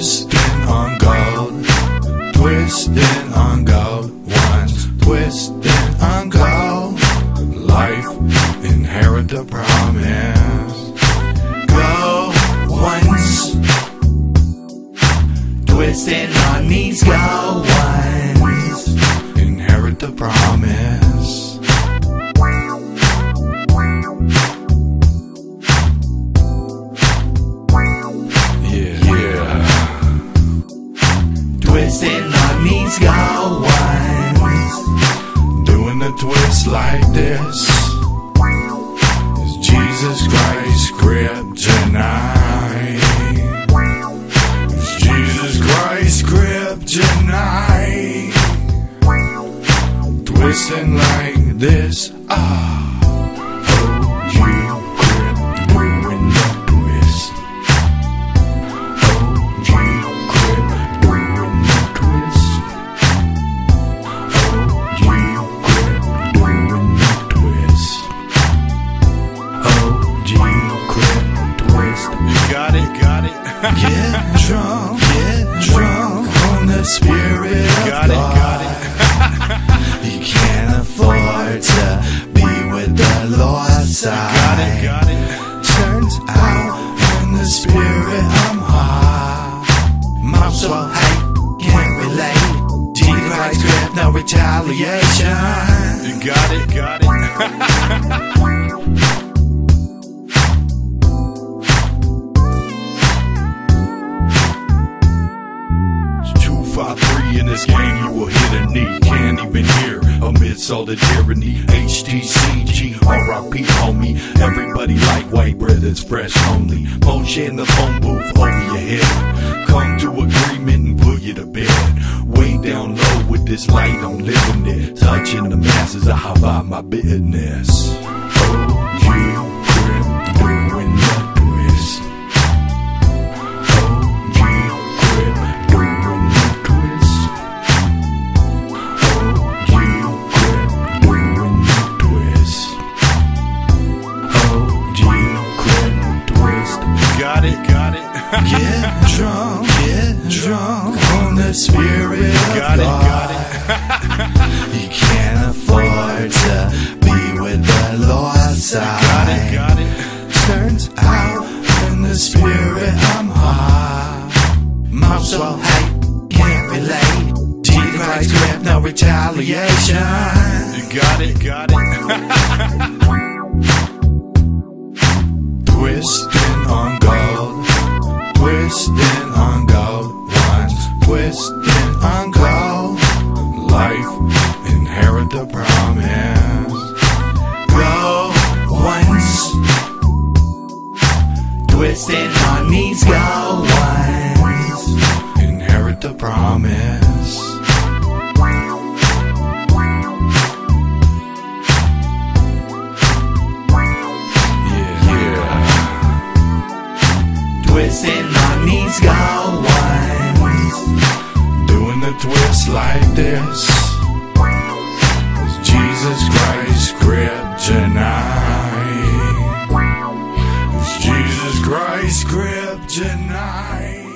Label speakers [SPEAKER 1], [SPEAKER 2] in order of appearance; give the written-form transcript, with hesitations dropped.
[SPEAKER 1] Twisting on gold, twisting on gold, ones twisting on gold. Life, inherit the promise. Go once, twisting on these gold ones. Inherit the promise. Yeah. Twisting on these gold ones. Doing the twist like this. Is Jesus Christ kryptonite? Is Jesus Christ kryptonite? Twisting like this. Get drunk on the Spirit of God. You can't afford to be with the Lord's side. Turns out in the Spirit I'm high. Mouth so high, can't relate. Jesus Christ grip, no retaliation. You got it. 253 in this game, you will hit a knee. Can't even hear amidst all the tyranny. HTCG, RIP, homie. Everybody like white bread, it's fresh only. Moshe in the phone booth over your head. Come to agreement and put you to bed. Way down low with this light, I'm living it. Touching the masses, I have out my business. OG Crip doing the twist. OG Crip doing the twist. OG Crip doing the twist. OG Crip twist. Got it. Get drunk on the Spirit of God. You can't afford to be with the Lord's side. Got it. Turns out in the Spirit I'm high. Mouth so high, can't relate. Jesus Christ grip, no retaliation. You got it. Twisting on gold, twisting on gold, ones twisting on gold. Life, inherit the promise. Go once, twisting on these gold ones. Inherit the promise. Twisting on these gold ones. Doing the twist like this. Is Jesus Christ kryptonite? Is Jesus Christ kryptonite?